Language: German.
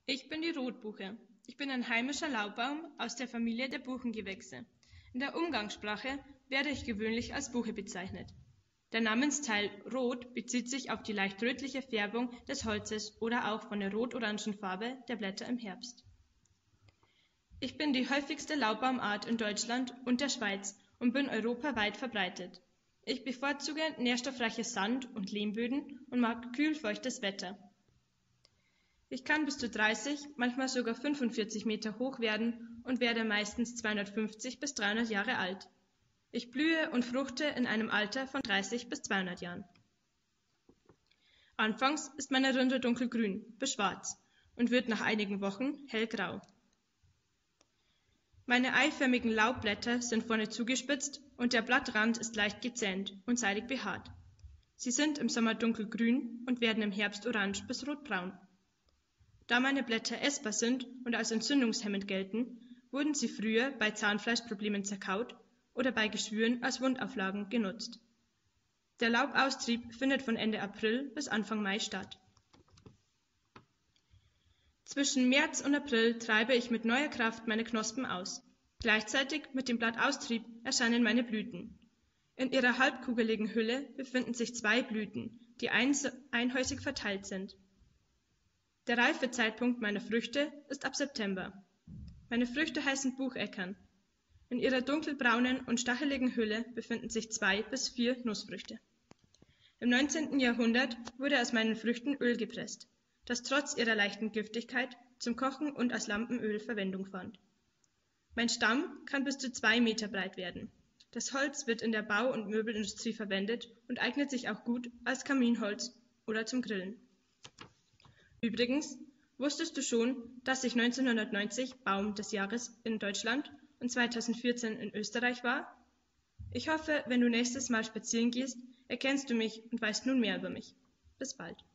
Ich bin die Rotbuche. Ich bin ein heimischer Laubbaum aus der Familie der Buchengewächse. In der Umgangssprache werde ich gewöhnlich als Buche bezeichnet. Der Namensteil Rot bezieht sich auf die leicht rötliche Färbung des Holzes oder auch von der rot-orangen Farbe der Blätter im Herbst. Ich bin die häufigste Laubbaumart in Deutschland und der Schweiz und bin europaweit verbreitet. Ich bevorzuge nährstoffreiche Sand- und Lehmböden und mag kühl-feuchtes Wetter. Ich kann bis zu 30, manchmal sogar 45 Meter hoch werden und werde meistens 250 bis 300 Jahre alt. Ich blühe und fruchte in einem Alter von 30 bis 200 Jahren. Anfangs ist meine Rinde dunkelgrün bis schwarz und wird nach einigen Wochen hellgrau. Meine eiförmigen Laubblätter sind vorne zugespitzt und der Blattrand ist leicht gezähnt und seidig behaart. Sie sind im Sommer dunkelgrün und werden im Herbst orange bis rotbraun. Da meine Blätter essbar sind und als entzündungshemmend gelten, wurden sie früher bei Zahnfleischproblemen zerkaut oder bei Geschwüren als Wundauflagen genutzt. Der Laubaustrieb findet von Ende April bis Anfang Mai statt. Zwischen März und April treibe ich mit neuer Kraft meine Knospen aus. Gleichzeitig mit dem Blattaustrieb erscheinen meine Blüten. In ihrer halbkugeligen Hülle befinden sich 2 Blüten, die einhäusig verteilt sind. Der Reifezeitpunkt meiner Früchte ist ab September. Meine Früchte heißen Bucheckern. In ihrer dunkelbraunen und stacheligen Hülle befinden sich 2 bis 4 Nussfrüchte. Im 19. Jahrhundert wurde aus meinen Früchten Öl gepresst, das trotz ihrer leichten Giftigkeit zum Kochen und als Lampenöl Verwendung fand. Mein Stamm kann bis zu 2 Meter breit werden. Das Holz wird in der Bau- und Möbelindustrie verwendet und eignet sich auch gut als Kaminholz oder zum Grillen. Übrigens, wusstest du schon, dass ich 1990 Baum des Jahres in Deutschland und 2014 in Österreich war? Ich hoffe, wenn du nächstes Mal spazieren gehst, erkennst du mich und weißt nun mehr über mich. Bis bald.